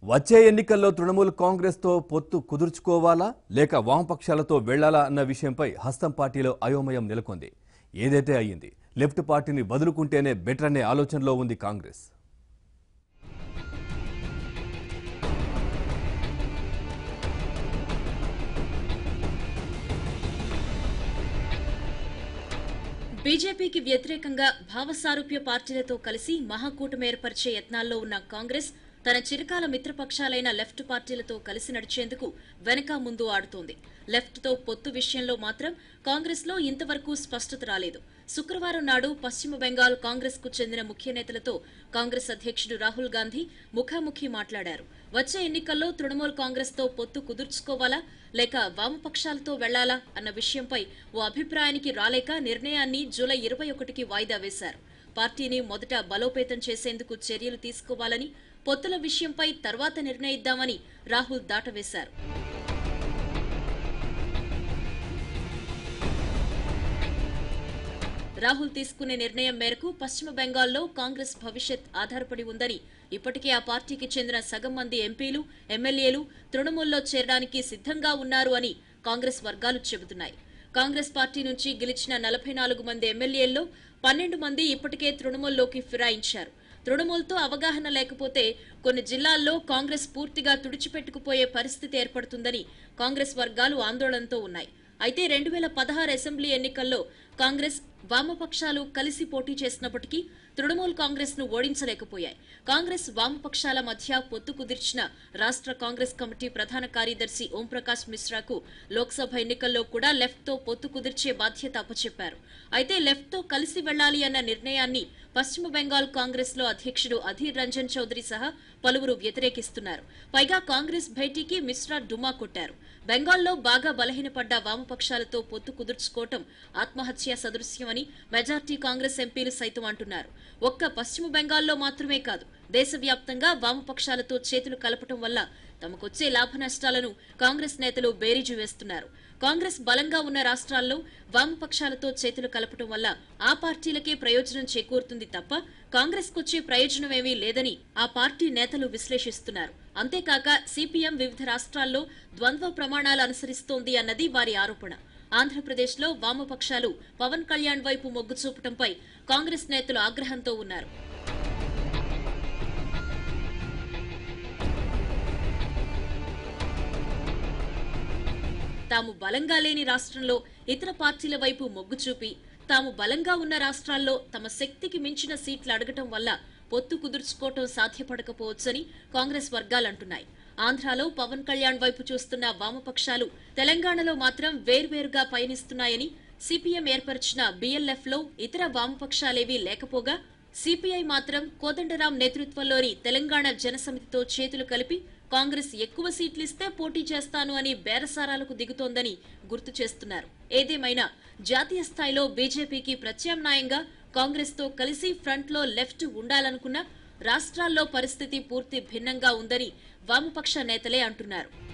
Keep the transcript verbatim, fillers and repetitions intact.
వచ్చే ఎన్నికల్లో తృణమూల్ కాంగ్రెస్ తో పొత్తు కుదుర్చుకోవాలా లేక వామపక్షాలతో వెళ్లాలా అన్న విషయంపై హస్తం పార్టీలో అయోమయం నెలకొంది. ఏదైతే అయ్యింది, లెఫ్ట్ పార్టీని వదులుకుంటేనే బెటర్ అనే ఆలోచనలో ఉంది కాంగ్రెస్. బీజేపీకి వ్యతిరేకంగా భావసారూప్య పార్టీలతో కలిసి మహాకూటమి ఏర్పరిచే యత్నాల్లో ఉన్న కాంగ్రెస్ తన చిరకాల మిత్రపక్షాలైన లెఫ్ట్ పార్టీలతో కలిసి నడిచేందుకు వెనక ముందు ఆడుతోంది. లెఫ్ట్ తో పొత్తు విషయంలో మాత్రం కాంగ్రెస్ లో ఇంతవరకు స్పష్టత రాలేదు. శుక్రవారం నాడు పశ్చిమ బెంగాల్ కాంగ్రెస్ కు చెందిన ముఖ్య నేతలతో కాంగ్రెస్ అధ్యక్షుడు రాహుల్ గాంధీ ముఖాముఖి మాట్లాడారు. వచ్చే ఎన్నికల్లో తృణమూల్ కాంగ్రెస్ తో పొత్తు కుదుర్చుకోవాలా లేక వామపక్షాలతో వెళ్లాలా అన్న విషయంపై ఓ అభిప్రాయానికి రాలేక నిర్ణయాన్ని జూలై ఇరవై ఒకటికి వాయిదా వేశారు. పార్టీని మొదట బలోపేతం చేసేందుకు చర్యలు తీసుకోవాలని, పొత్తుల విషయంపై తర్వాత నిర్ణయిద్దామని రాహుల్ దాటవేశారు. రాహుల్ తీసుకునే నిర్ణయం మేరకు పశ్చిమ బెంగాల్లో కాంగ్రెస్ భవిష్యత్ ఆధారపడి ఉందని, ఇప్పటికే ఆ పార్టీకి చెందిన సగం మంది ఎంపీలు, ఎమ్మెల్యేలు తృణమూల్లో చేరడానికి సిద్ధంగా ఉన్నారు అని కాంగ్రెస్ వర్గాలు చెబుతున్నాయి. కాంగ్రెస్ పార్టీ నుంచి గెలిచిన నలభై నాలుగు మంది ఎమ్మెల్యేల్లో పన్నెండు మంది ఇప్పటికే తృణమూల్లోకి ఫిరాయించారు. తృణమూల్తో అవగాహన లేకపోతే కొన్ని జిల్లాల్లో కాంగ్రెస్ పూర్తిగా తుడిచిపెట్టుకుపోయే పరిస్థితి ఏర్పడుతుందని కాంగ్రెస్ వర్గాలు ఆందోళనతో ఉన్నాయి. అయితే రెండు వేల పదహారు అసెంబ్లీ ఎన్నికల్లో కాంగ్రెస్, వామపక్షాలు కలిసి పోటీ చేసినప్పటికీ తృణమూల్ కాంగ్రెస్ ను ఓడించలేకపోయాయి. కాంగ్రెస్, వామపక్షాల మధ్య పొత్తు కుదిర్చిన రాష్ట్ర కాంగ్రెస్ కమిటీ ప్రధాన కార్యదర్శి ఓంప్రకాష్ మిశ్రాకు లోక్సభ ఎన్నికల్లో కూడా లెఫ్ట్ తో పొత్తు కుదిర్చే బాధ్యత అప్పచెప్పారు. అయితే లెఫ్ట్ తో కలిసి వెళ్లాలి అన్న నిర్ణయాన్ని పశ్చిమ బెంగాల్ కాంగ్రెస్ లో అధ్యక్షుడు అధీర్ రంజన్ చౌదరి సహా పలువురు వ్యతిరేకిస్తున్నారు. పైగా కాంగ్రెస్ భేటీకి మిశ్రా డుమ్మా కొట్టారు. బెంగాల్లో బాగా బలహీనపడ్డ వామపక్షాలతో పొత్తు కుదుర్చుకోవటం ఆత్మహత్య సదృశ్యమని మెజార్టీ కాంగ్రెస్ ఎంపీలు సైతం అంటున్నారు. ఒక్క పశ్చిమ బెంగాల్లో మాత్రమే కాదు, దేశవ్యాప్తంగా వామపక్షాలతో చేతులు కలపటం వల్ల తమకొచ్చే లాభ నష్టాలను కాంగ్రెస్ నేతలు బేరీజు వేస్తున్నారు. కాంగ్రెస్ బలంగా ఉన్న రాష్ట్రాల్లో వామపక్షాలతో చేతులు కలపటం వల్ల ఆ పార్టీలకే ప్రయోజనం చేకూరుతుంది తప్ప కాంగ్రెస్ కొచ్చే ప్రయోజనమేమీ లేదని ఆ పార్టీ నేతలు విశ్లేషిస్తున్నారు. అంతేకాక సిపిఎం వివిధ రాష్ట్రాల్లో ద్వంద్వ ప్రమాణాలు అనుసరిస్తోంది అన్నది వారి ఆరోపణ. ఆంధ్రప్రదేశ్లో వామపక్షాలు పవన్ కళ్యాణ్ వైపు మొగ్గు చూపటంపై కాంగ్రెస్ నేతలు ఆగ్రహంతో ఉన్నారు. తాము బలంగా లేని రాష్ట్రంలో ఇతర పార్టీల వైపు మొగ్గు చూపి, తాము బలంగా ఉన్న రాష్ట్రాల్లో తమ శక్తికి మించిన సీట్లు అడగటం వల్ల పొత్తు కుదుర్చుకోవటం సాధ్యపడకపోవచ్చని కాంగ్రెస్ వర్గాలంటున్నాయి. ఆంధ్రాలో పవన్ కళ్యాణ్ వైపు చూస్తున్న వామపక్షాలు తెలంగాణలో మాత్రం వేర్వేరుగా పయనిస్తున్నాయని, సిపిఎం ఏర్పరిచిన బిఎల్ఎఫ్ లో ఇతర వామపక్షాలేవీ లేకపోగా సిపిఐ మాత్రం కోదండరాం నేతృత్వంలోని తెలంగాణ జనసమితితో చేతులు కలిపి కాంగ్రెస్ ఎక్కువ సీట్లిస్తే పోటీ చేస్తాను అని బేరసారాలకు దిగుతోందని గుర్తు చేస్తున్నారు. ఏదేమైనా జాతీయ స్థాయిలో బీజేపీకి ప్రత్యామ్నాయంగా కాంగ్రెస్ తో కలిసి ఫ్రంట్ లో లెఫ్ట్ ఉండాలనుకున్నా రాష్ట్రాల్లో పరిస్థితి పూర్తి భిన్నంగా ఉందని వామపక్ష నేతలే అంటున్నారు.